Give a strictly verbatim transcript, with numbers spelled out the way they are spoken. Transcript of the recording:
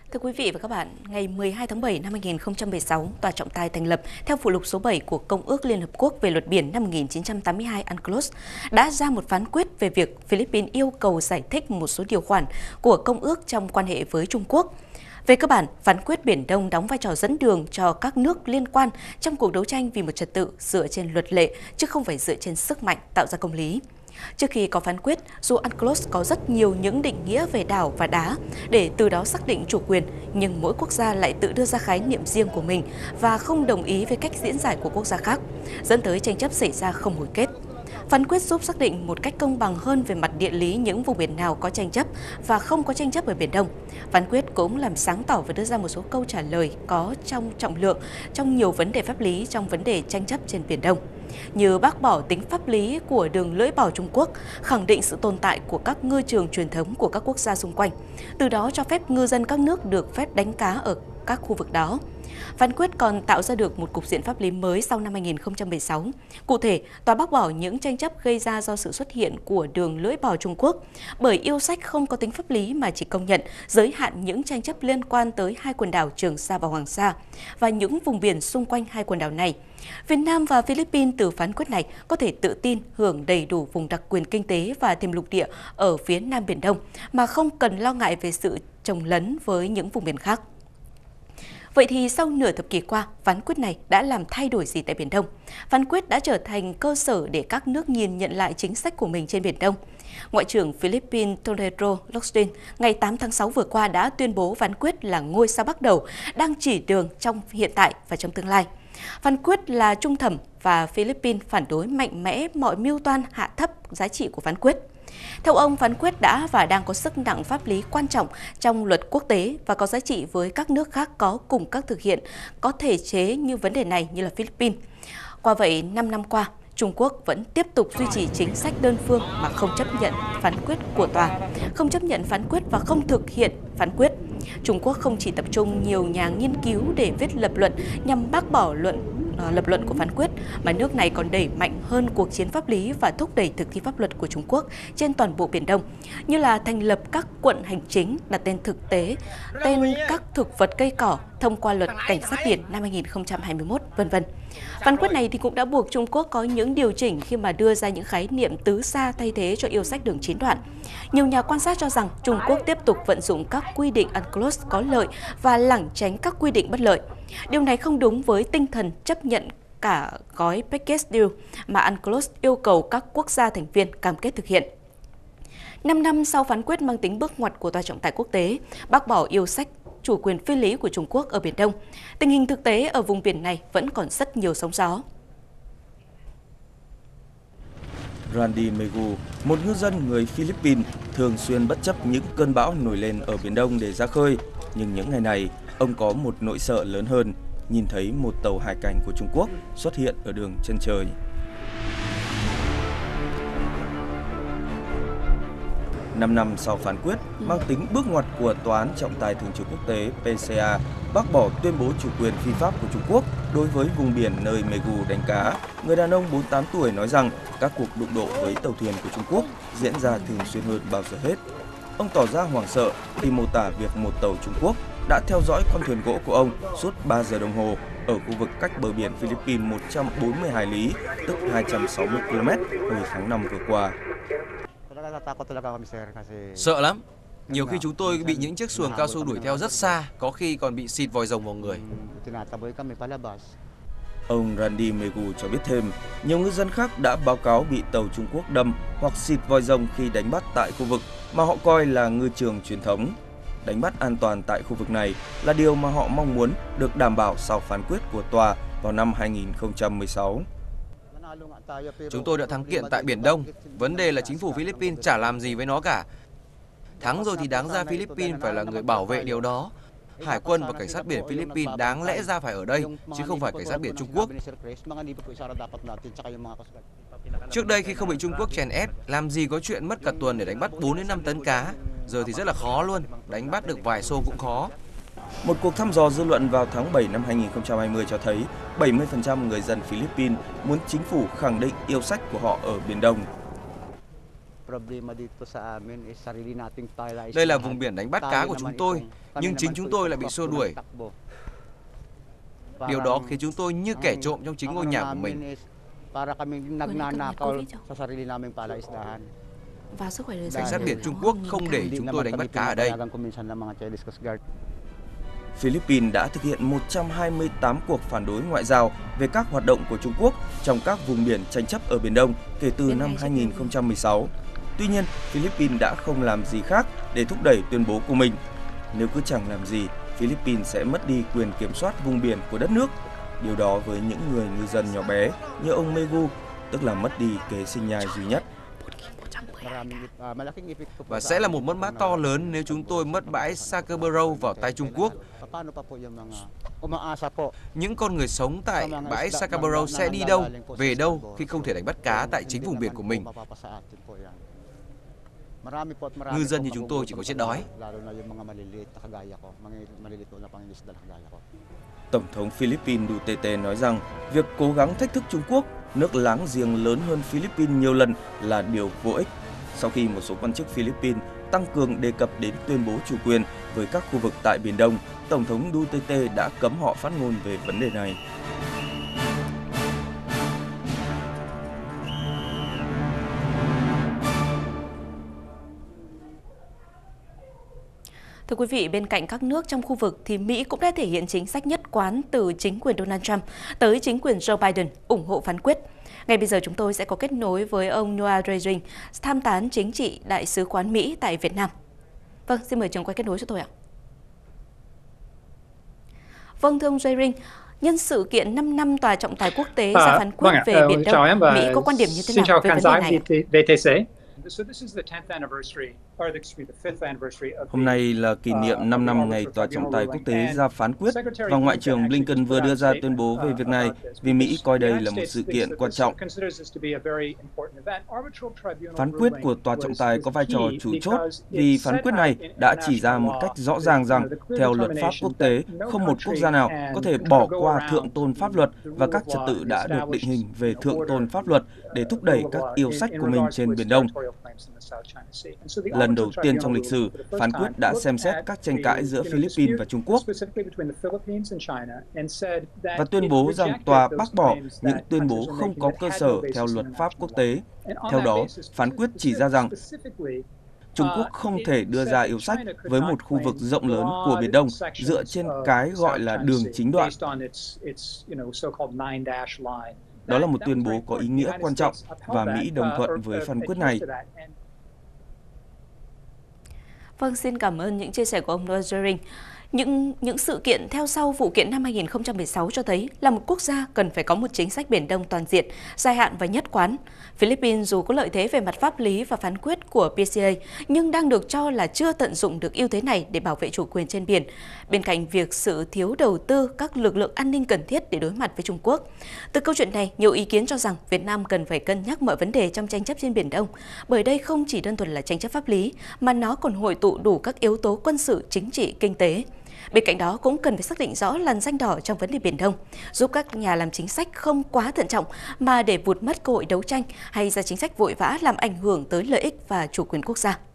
Thưa quý vị và các bạn, ngày mười hai tháng bảy năm hai nghìn không trăm mười sáu, Tòa trọng tài thành lập theo phụ lục số bảy của Công ước Liên Hợp Quốc về luật biển năm một nghìn chín trăm tám mươi hai UNCLOS đã ra một phán quyết về việc Philippines yêu cầu giải thích một số điều khoản của Công ước trong quan hệ với Trung Quốc. Về cơ bản, phán quyết Biển Đông đóng vai trò dẫn đường cho các nước liên quan trong cuộc đấu tranh vì một trật tự dựa trên luật lệ, chứ không phải dựa trên sức mạnh tạo ra công lý. Trước khi có phán quyết, dù UNCLOS có rất nhiều những định nghĩa về đảo và đá để từ đó xác định chủ quyền, nhưng mỗi quốc gia lại tự đưa ra khái niệm riêng của mình và không đồng ý với cách diễn giải của quốc gia khác, dẫn tới tranh chấp xảy ra không hồi kết. Phán quyết giúp xác định một cách công bằng hơn về mặt địa lý những vùng biển nào có tranh chấp và không có tranh chấp ở Biển Đông. Phán quyết cũng làm sáng tỏ và đưa ra một số câu trả lời có trong trọng lượng trong nhiều vấn đề pháp lý trong vấn đề tranh chấp trên Biển Đông, như bác bỏ tính pháp lý của đường lưỡi bò Trung Quốc, khẳng định sự tồn tại của các ngư trường truyền thống của các quốc gia xung quanh, từ đó cho phép ngư dân các nước được phép đánh cá ở các khu vực đó. Phán quyết còn tạo ra được một cục diện pháp lý mới sau năm hai nghìn không trăm mười sáu. Cụ thể, tòa bác bỏ những tranh chấp gây ra do sự xuất hiện của đường lưỡi bò Trung Quốc, bởi yêu sách không có tính pháp lý mà chỉ công nhận giới hạn những tranh chấp liên quan tới hai quần đảo Trường Sa và Hoàng Sa và những vùng biển xung quanh hai quần đảo này. Việt Nam và Philippines từ phán quyết này có thể tự tin hưởng đầy đủ vùng đặc quyền kinh tế và thềm lục địa ở phía Nam Biển Đông mà không cần lo ngại về sự chồng lấn với những vùng biển khác. Vậy thì sau nửa thập kỷ qua, phán quyết này đã làm thay đổi gì tại Biển Đông? Phán quyết đã trở thành cơ sở để các nước nhìn nhận lại chính sách của mình trên Biển Đông. Ngoại trưởng Philippines Tonelo Locsin ngày tám tháng sáu vừa qua đã tuyên bố phán quyết là ngôi sao bắt đầu đang chỉ đường trong hiện tại và trong tương lai. Phán quyết là trung thẩm và Philippines phản đối mạnh mẽ mọi mưu toan hạ thấp giá trị của phán quyết. Theo ông, phán quyết đã và đang có sức nặng pháp lý quan trọng trong luật quốc tế và có giá trị với các nước khác có cùng các thực hiện có thể chế như vấn đề này như là Philippines. Qua vậy, năm năm qua, Trung Quốc vẫn tiếp tục duy trì chính sách đơn phương mà không chấp nhận phán quyết của tòa, không chấp nhận phán quyết và không thực hiện phán quyết. Trung Quốc không chỉ tập trung nhiều nhà nghiên cứu để viết lập luận nhằm bác bỏ luận uh, lập luận của phán quyết, mà nước này còn đẩy mạnh hơn cuộc chiến pháp lý và thúc đẩy thực thi pháp luật của Trung Quốc trên toàn bộ Biển Đông, như là thành lập các quận hành chính, đặt tên thực tế, tên các thực vật cây cỏ thông qua luật cảnh sát biển năm hai nghìn không trăm hai mươi mốt, vân vân. Phán quyết này thì cũng đã buộc Trung Quốc có những điều chỉnh khi mà đưa ra những khái niệm tứ xa thay thế cho yêu sách đường chín đoạn. Nhiều nhà quan sát cho rằng Trung Quốc tiếp tục vận dụng các quy định UNCLOS có lợi và lảng tránh các quy định bất lợi. Điều này không đúng với tinh thần chấp nhận cả gói Package Deal mà UNCLOS yêu cầu các quốc gia thành viên cam kết thực hiện. Năm năm sau phán quyết mang tính bước ngoặt của Tòa trọng tài quốc tế, bác bỏ yêu sách chủ quyền phi lý của Trung Quốc ở Biển Đông, tình hình thực tế ở vùng biển này vẫn còn rất nhiều sóng gió. Randy Megu, một ngư dân người Philippines, thường xuyên bất chấp những cơn bão nổi lên ở Biển Đông để ra khơi. Nhưng những ngày này, ông có một nỗi sợ lớn hơn, nhìn thấy một tàu hải cảnh của Trung Quốc xuất hiện ở đường chân trời. Năm năm sau phán quyết mang tính bước ngoặt của Tòa án trọng tài thường trực quốc tế P C A bác bỏ tuyên bố chủ quyền phi pháp của Trung Quốc đối với vùng biển nơi Megu đánh cá, người đàn ông bốn mươi tám tuổi nói rằng các cuộc đụng độ với tàu thuyền của Trung Quốc diễn ra thường xuyên hơn bao giờ hết. Ông tỏ ra hoảng sợ khi mô tả việc một tàu Trung Quốc đã theo dõi con thuyền gỗ của ông suốt ba giờ đồng hồ ở khu vực cách bờ biển Philippines một trăm bốn mươi hải lý, tức hai trăm sáu mươi ki lô mét hồi tháng năm vừa qua. Sợ lắm. Nhiều khi chúng tôi bị những chiếc xuồng cao su đuổi theo rất xa, có khi còn bị xịt vòi rồng vào người. Ông Randy Megu cho biết thêm, nhiều ngư dân khác đã báo cáo bị tàu Trung Quốc đâm hoặc xịt vòi rồng khi đánh bắt tại khu vực mà họ coi là ngư trường truyền thống. Đánh bắt an toàn tại khu vực này là điều mà họ mong muốn được đảm bảo sau phán quyết của tòa vào năm hai nghìn không trăm mười sáu. Chúng tôi đã thắng kiện tại Biển Đông. Vấn đề là chính phủ Philippines chả làm gì với nó cả. Thắng rồi thì đáng ra Philippines phải là người bảo vệ điều đó. Hải quân và cảnh sát biển Philippines đáng lẽ ra phải ở đây, chứ không phải cảnh sát biển Trung Quốc. Trước đây khi không bị Trung Quốc chèn ép, làm gì có chuyện mất cả tuần để đánh bắt bốn đến năm tấn cá. Giờ thì rất là khó luôn, đánh bắt được vài xô cũng khó. Một cuộc thăm dò dư luận vào tháng bảy năm hai nghìn không trăm hai mươi cho thấy bảy mươi phần trăm người dân Philippines muốn chính phủ khẳng định yêu sách của họ ở Biển Đông. Đây là vùng biển đánh bắt cá của chúng tôi, nhưng chính chúng tôi lại bị xua đuổi. Điều đó khiến chúng tôi như kẻ trộm trong chính ngôi nhà của mình. Và sức khỏe đời Cảnh sát biển Trung Quốc không để chúng tôi đánh bắt cá ở đây. Philippines đã thực hiện một trăm hai mươi tám cuộc phản đối ngoại giao về các hoạt động của Trung Quốc trong các vùng biển tranh chấp ở Biển Đông kể từ năm hai nghìn không trăm mười sáu. Tuy nhiên, Philippines đã không làm gì khác để thúc đẩy tuyên bố của mình. Nếu cứ chẳng làm gì, Philippines sẽ mất đi quyền kiểm soát vùng biển của đất nước. Điều đó với những người ngư dân nhỏ bé như ông Megu, tức là mất đi kế sinh nhai duy nhất. Và sẽ là một mất mát to lớn nếu chúng tôi mất bãi Scarborough vào tay Trung Quốc. Những con người sống tại bãi Scarborough sẽ đi đâu, về đâu khi không thể đánh bắt cá tại chính vùng biển của mình? Ngư dân như chúng tôi chỉ có chết đói. Tổng thống Philippines Duterte nói rằng việc cố gắng thách thức Trung Quốc, nước láng giềng lớn hơn Philippines nhiều lần, là điều vô ích. Sau khi một số quan chức Philippines tăng cường đề cập đến tuyên bố chủ quyền với các khu vực tại Biển Đông, Tổng thống Duterte đã cấm họ phát ngôn về vấn đề này. Thưa quý vị, bên cạnh các nước trong khu vực thì Mỹ cũng đã thể hiện chính sách nhất quán từ chính quyền Donald Trump tới chính quyền Joe Biden ủng hộ phán quyết. Ngay bây giờ chúng tôi sẽ có kết nối với ông Noah Rayring, tham tán chính trị đại sứ quán Mỹ tại Việt Nam. Vâng, xin mời trường quay kết nối cho tôi ạ. Vâng, thưa ông Rayring, nhân sự kiện năm năm Tòa trọng tài quốc tế ra phán quyết về Biển Đông, Mỹ có quan điểm như thế nào về vấn đề này? Hôm nay là kỷ niệm năm năm ngày Tòa trọng tài quốc tế ra phán quyết, và Ngoại trưởng Blinken vừa đưa ra tuyên bố về việc này vì Mỹ coi đây là một sự kiện quan trọng. Phán quyết của Tòa trọng tài có vai trò chủ chốt vì phán quyết này đã chỉ ra một cách rõ ràng rằng, theo luật pháp quốc tế, không một quốc gia nào có thể bỏ qua thượng tôn pháp luật và các trật tự đã được định hình về thượng tôn pháp luật để thúc đẩy các yêu sách của mình trên Biển Đông. Lần đầu tiên trong lịch sử, phán quyết đã xem xét các tranh cãi giữa Philippines và Trung Quốc và tuyên bố rằng tòa bác bỏ những tuyên bố không có cơ sở theo luật pháp quốc tế. Theo đó, phán quyết chỉ ra rằng Trung Quốc không thể đưa ra yêu sách với một khu vực rộng lớn của Biển Đông dựa trên cái gọi là đường chính đoạn. Đó là một tuyên bố có ý nghĩa quan trọng và Mỹ đồng thuận với phán quyết này. Vâng, xin cảm ơn những chia sẻ của ông Noah Rayring. Những, những sự kiện theo sau vụ kiện năm hai nghìn không trăm mười sáu cho thấy là một quốc gia cần phải có một chính sách Biển Đông toàn diện, dài hạn và nhất quán. Philippines dù có lợi thế về mặt pháp lý và phán quyết của pê xê a, nhưng đang được cho là chưa tận dụng được ưu thế này để bảo vệ chủ quyền trên biển, bên cạnh việc sự thiếu đầu tư các lực lượng an ninh cần thiết để đối mặt với Trung Quốc. Từ câu chuyện này, nhiều ý kiến cho rằng Việt Nam cần phải cân nhắc mọi vấn đề trong tranh chấp trên Biển Đông, bởi đây không chỉ đơn thuần là tranh chấp pháp lý, mà nó còn hội tụ đủ các yếu tố quân sự, chính trị, kinh tế. Bên cạnh đó cũng cần phải xác định rõ làn ranh đỏ trong vấn đề Biển Đông, giúp các nhà làm chính sách không quá thận trọng mà để vụt mất cơ hội đấu tranh hay ra chính sách vội vã làm ảnh hưởng tới lợi ích và chủ quyền quốc gia.